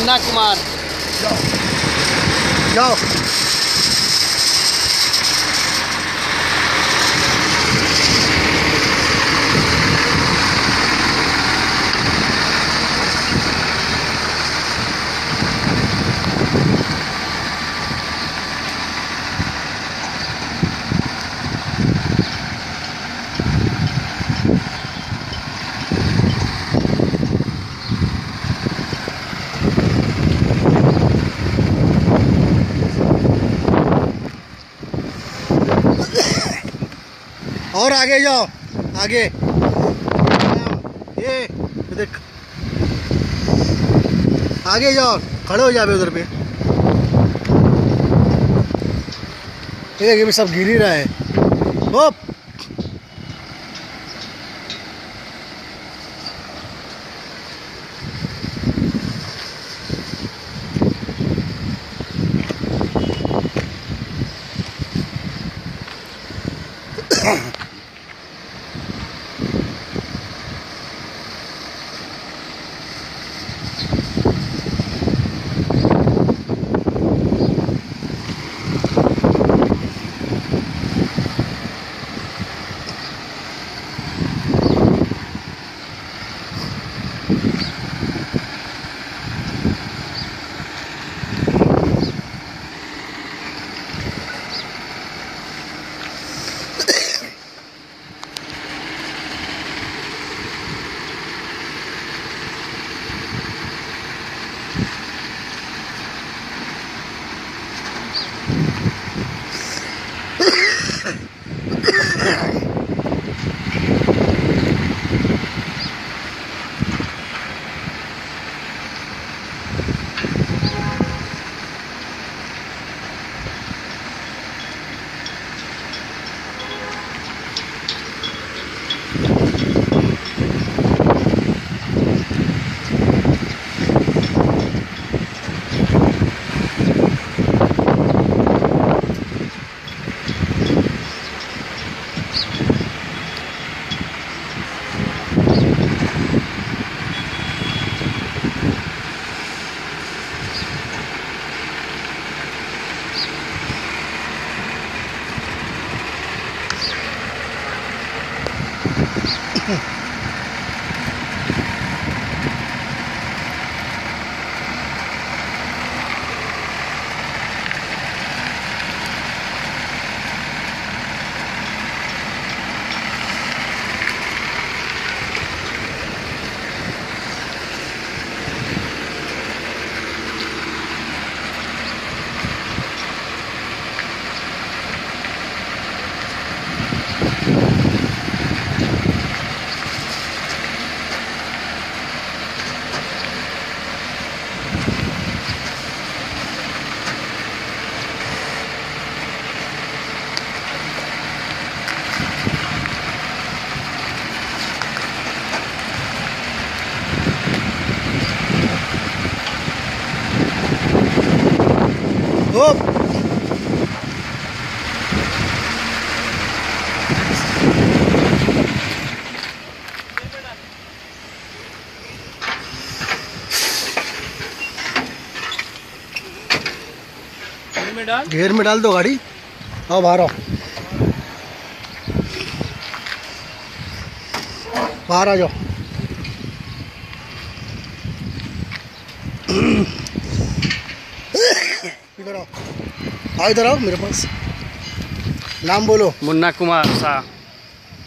मुन्ना कुमार। जाओ जाओ। और आगे जाओ, आगे ये देख, आगे जाओ, खड़े हो जाओ उधर पे। ये भी सब गिर ही रहा है। होप होप घेर में डाल दो गाड़ी। आओ बाहर आओ, बाहर आ जाओ। इधर आओ, इधर आओ मेरे पास। नाम बोलो। मुन्ना कुमार शाह।